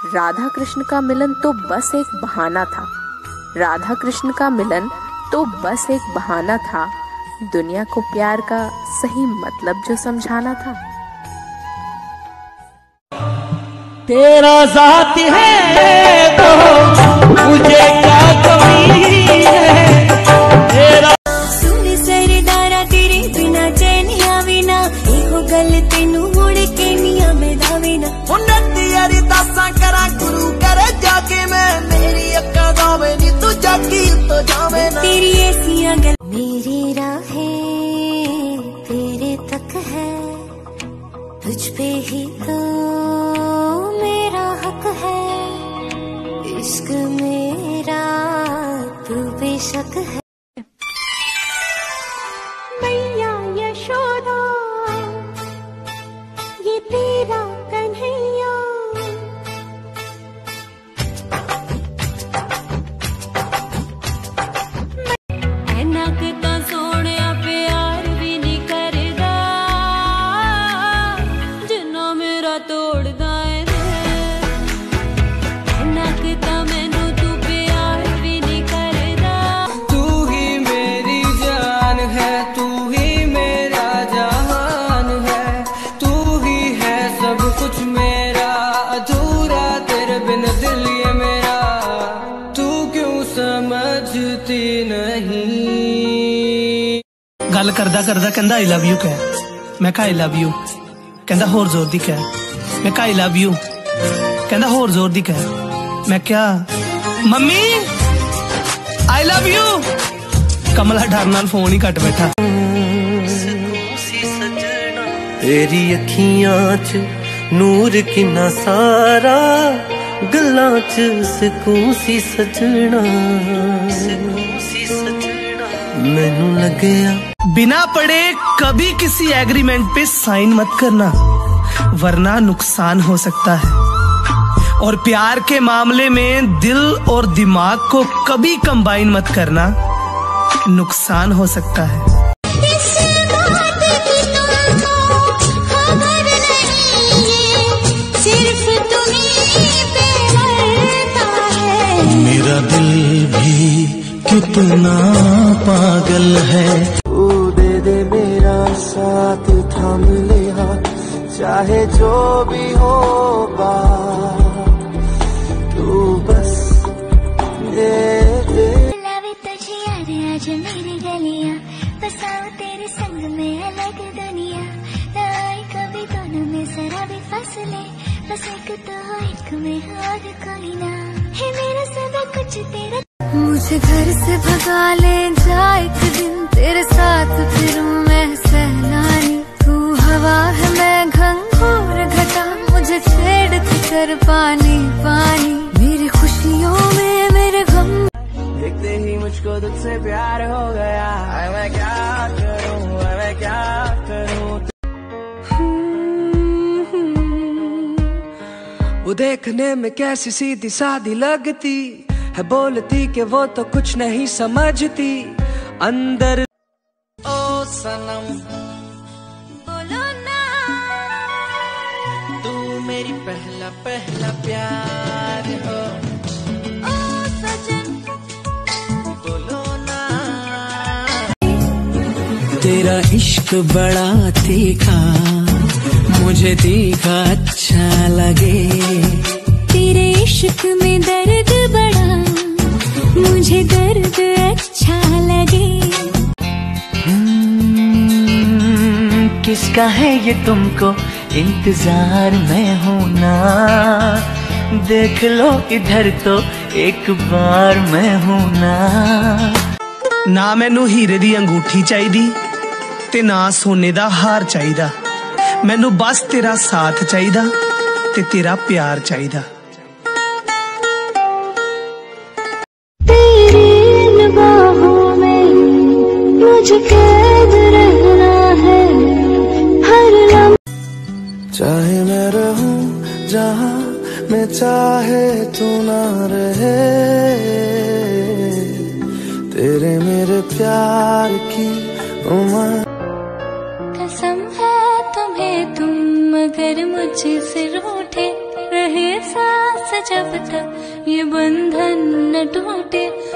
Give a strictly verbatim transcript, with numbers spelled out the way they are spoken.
राधा कृष्ण का मिलन तो बस एक बहाना था। राधा कृष्ण का मिलन तो बस एक बहाना था, दुनिया को प्यार का सही मतलब जो समझाना था। तेरा साथ है तो मुझे क्या कमी है, तेरा सुन सरदारा तेरे बिना चैनिया बिना इहो गल तेनू मुड़ के निया में दावेना। उन्नति यारी दासा करा गुरु करे जाके मैं, मेरी अक्का दावे नी तू जागी तो जावे ना। तेरी ऐसियां गल मेरी राहें तेरे तक है, तुझ पे ही तो मेरा हक है। इश्क मेरा तू बेशक है। मैया यशोदा ये तेरा कन्हैया, ऐनक तो सोने प्यार भी नहीं करदा, जिन्ना मेरा तोड़दा है। ऐनक तो मैनू तू प्यार भी नहीं करदा। तू ही मेरी जान है, तू ही मेरा जहान है, तू ही है सब कुछ मेरा, अधूरा तेरे बिन दिल ये मेरा। तू क्यों समझती नहीं। गल करदा करदा कहंदा आई लव यू कह, मैं कहा आई लव यू, कहंदा होर जोर दी कह, मैं कहा आई लव यू, कहंदा होर जोर दी कह, मैं क्या mummy I love you. Kamla डर नाल फोन ही कट बैठा। तेरी अखियां च नूर किन्ना सारा, गल्लां च सकून सी सजना, मैनू लगया। बिना पढ़े कभी किसी एग्रीमेंट पे साइन मत करना, वरना नुकसान हो सकता है। और प्यार के मामले में दिल और दिमाग को कभी कंबाइन मत करना, नुकसान हो सकता है। इस बात की तुमको खबर नहीं है, सिर्फ तुम्हीं पे मरता है। मेरा दिल भी कितना पागल है। तू दे दे मेरा साथ, थाम ले हाथ, चाहे जो भी होगा, तू बस दे दे। लावे तुझे याद आज मेरी गलियां, बसाओ तेरे संग में अलग दुनिया। ना आए कभी दोनों में जरा भी फासले, बस एक तो हो एक में और कोई ना है, मेरा सब कुछ तेरा। मुझे घर से भगा ले जा एक दिन, तेरे साथ फिर मैं सैलानी। तू हवा है मैं घंघोर घटा, मुझे छेड़ कर पानी पानी। मेरी खुशियों में मेरे गम, देखते ही मुझको तुझसे प्यार हो गया। मैं क्या करूं, मैं क्या करूं। वो देखने में कैसी सीधी सादी लगती है, बोलती कि वो तो कुछ नहीं समझती अंदर। ओ सनम बोलो ना, तू मेरी पहला पहला प्यार हो। ओ सजन बोलो ना। तेरा इश्क बड़ा तीखा, मुझे तीखा अच्छा लगे। तेरे इश्क में दर्द बड़ा, मुझे दर्द अच्छा लगे। किसका है ये तुमको इंतजार में हूं ना, देख लो इधर तो एक बार मैं हूं ना। ना मैनू हीरे दी अंगूठी चाहिदी ते ना सोने दा हार चाहिदा, मैनू बस तेरा साथ चाहिदा ते तेरा प्यार चाहिदा। तेरी इन बाहों में मुझे कैद रहना है हर लम्हे। चाहे मैं रहूं जहां मैं चाहे तू ना रहे, तेरे मेरे प्यार की उम्र। कसम है तुम्हें तुम मगर मुझसे रूठे रहे, सांस जब तक ये बंधन न टूटे।